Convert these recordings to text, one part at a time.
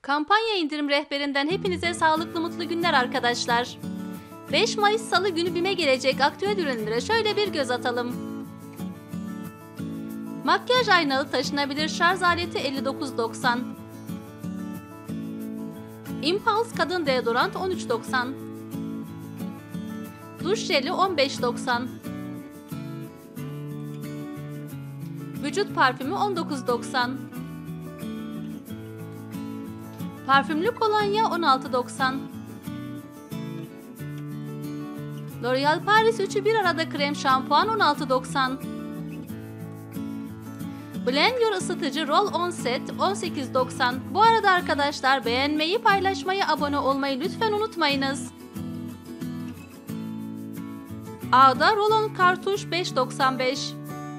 Kampanya indirim rehberinden hepinize sağlıklı mutlu günler arkadaşlar. 5 Mayıs Salı günü BİM'e gelecek aktüel ürünlere şöyle bir göz atalım. Makyaj aynalı taşınabilir şarj aleti 59.90. Impulse kadın deodorant 13.90. Duş jeli 15.90. Vücut parfümü 19.90. Parfümlü kolonya 16.90. L'Oréal Paris üçü bir arada krem şampuan 16.90. Blend Your ısıtıcı Roll-On set 18.90. Bu arada arkadaşlar beğenmeyi, paylaşmayı, abone olmayı lütfen unutmayınız. Ağda Roll-On kartuş 5.95.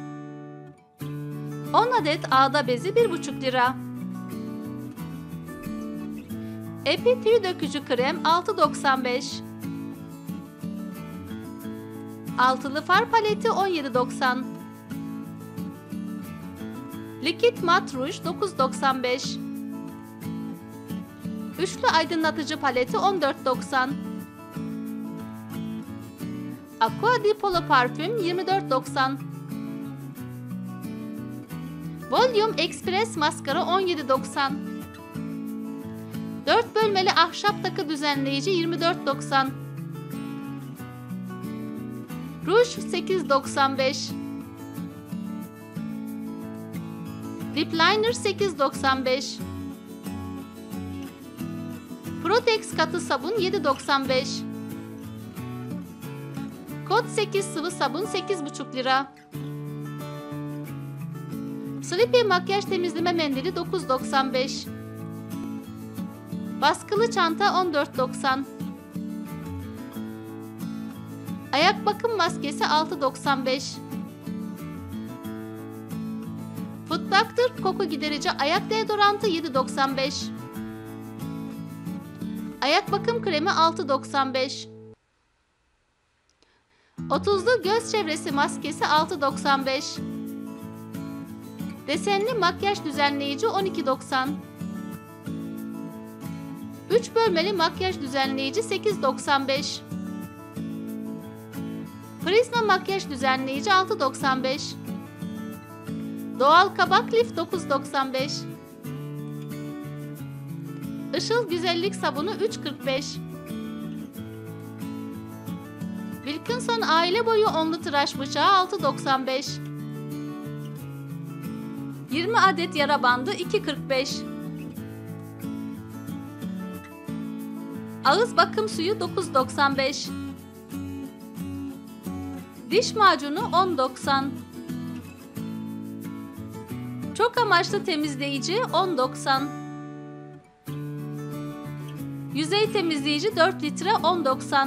10 adet ağda bezi 1,5 lira. Epi tüy dökücü krem 6.95. Altılı far paleti 17.90. Likit mat ruj 9.95. Üçlü aydınlatıcı paleti 14.90. Aqua di Polo parfüm 24.90. Volume Express maskara 17.90. 4 bölmeli ahşap takı düzenleyici 24.90. Ruj 8.95. Lip liner 8.95. Protex katı sabun 7.95. Kod 8 sıvı sabun 8,5 lira. Sleepy makyaj temizleme mendili 9.95. Baskılı çanta 14.90. Ayak bakım maskesi 6.95. Foot Doctor koku giderici ayak deodorantı 7.95. Ayak bakım kremi 6.95. 30'lu göz çevresi maskesi 6.95. Desenli makyaj düzenleyici 12.90. 3 bölmeli makyaj düzenleyici 8.95. Prisma makyaj düzenleyici 6.95. Doğal kabak lif 9.95. Işıl güzellik sabunu 3.45. Wilkinson aile boyu onlu tıraş bıçağı 6.95. 20 adet yara bandı 2.45. Ağız bakım suyu 9.95. Diş macunu 10.90. Çok amaçlı temizleyici 10.90. Yüzey temizleyici 4 litre 10.90.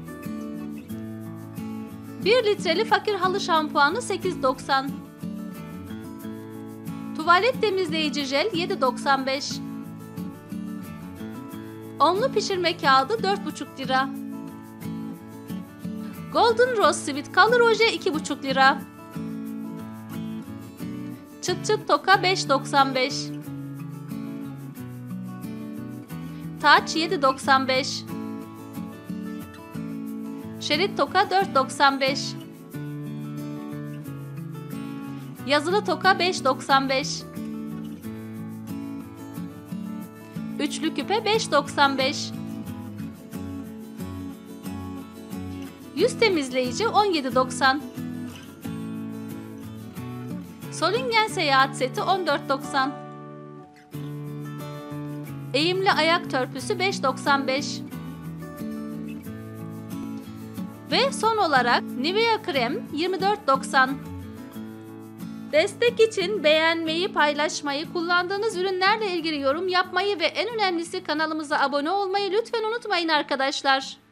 1 litreli fakir halı şampuanı 8.90. Tuvalet temizleyici jel 7.95. Onlu pişirme kağıdı 4,5 lira. Golden Rose Sweet Color Oje 2,5 lira. Çıt çıt toka 5.95. Taç 7.95. Şerit toka 4.95. Yazılı toka 5.95. Üçlü küpe 5.95. Yüz temizleyici 17.90. Solingen seyahat seti 14.90. Eğimli ayak törpüsü 5.95. Ve son olarak Nivea krem 24.90. Destek için beğenmeyi, paylaşmayı, kullandığınız ürünlerle ilgili yorum yapmayı ve en önemlisi kanalımıza abone olmayı lütfen unutmayın arkadaşlar.